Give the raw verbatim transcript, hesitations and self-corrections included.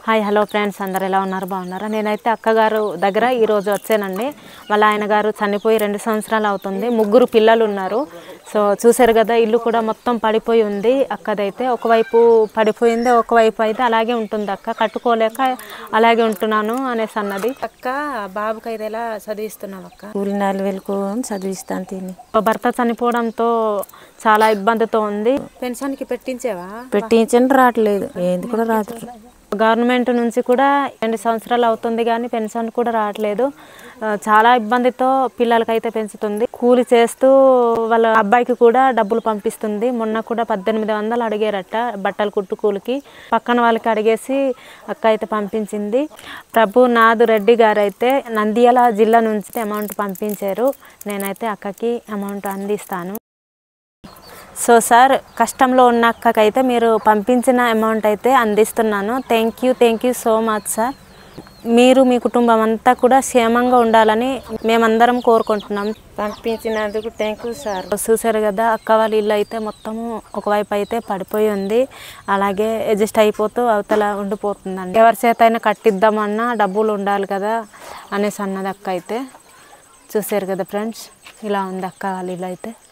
Hi hello friends, అందరు ఎలా ఉన్నారు? బాగున్నారా? నేనైతే అక్కగారు దగ్గర ఈరోజు వచ్చానండి. వాళ్ళ ఆయన గారు చనిపోయి రెండు సంవత్సరాలు అవుతుంది. ముగ్గురు పిల్లలు ఉన్నారు. సో చూసారు కదా, ఇల్లు కూడా మొత్తం పడిపోయి ఉంది. అక్కదైతే ఒకవైపు పడిపోయింది, ఒకవైపు అయితే అలాగే ఉంటుంది. అక్క కట్టుకోలేక అలాగే ఉంటున్నాను అనేసి అన్నది. అక్క బాబుకి అయితే ఎలా చదివిస్తున్నావు అక్క? కూలి నాలుగు వేలకు చదివిస్తాను తిని. భర్త చనిపోవడంతో చాలా ఇబ్బందితో ఉంది. పెన్షన్కి పెట్టించేవా? పెట్టించని రావట్లేదు, ఏంది కూడా రావట్లేదు. గవర్నమెంట్ నుంచి కూడా రెండు సంవత్సరాలు అవుతుంది కానీ పెన్షన్ కూడా రావట్లేదు. చాలా ఇబ్బందితో పిల్లలకైతే పెంచుతుంది. కూలి చేస్తూ వాళ్ళ అబ్బాయికి కూడా డబ్బులు పంపిస్తుంది. మొన్న కూడా పద్దెనిమిది వందలు అడిగారట బట్టలు కుట్టు కూలికి. పక్కన వాళ్ళకి అడిగేసి అక్క అయితే పంపించింది. ప్రభు నాదు రెడ్డి గారు అయితే నంద్యాల జిల్లా నుంచి అమౌంట్ పంపించారు. నేనైతే అక్కకి అమౌంట్ అందిస్తాను. సో సార్, కష్టంలో ఉన్న అక్కకైతే మీరు పంపించిన అమౌంట్ అయితే అందిస్తున్నాను. Thank you thank you so much sir. మీరు మీ కుటుంబం అంతా కూడా క్షేమంగా ఉండాలని మేమందరం కోరుకుంటున్నాం. పంపించినందుకు థ్యాంక్ యూ సార్. చూసారు కదా, అక్క వాళ్ళ ఇల్లు అయితే మొత్తము ఒకవైపు అయితే పడిపోయి ఉంది. అలాగే అడ్జస్ట్ అయిపోతూ అవతల ఉండిపోతుందండి. ఎవరి చేత అయినా కట్టిద్దామన్నా డబ్బులు ఉండాలి కదా అనేసి అన్నది అక్క అయితే. చూసారు కదా ఫ్రెండ్స్, ఇలా ఉంది అక్క వాళ్ళ ఇల్లు అయితే.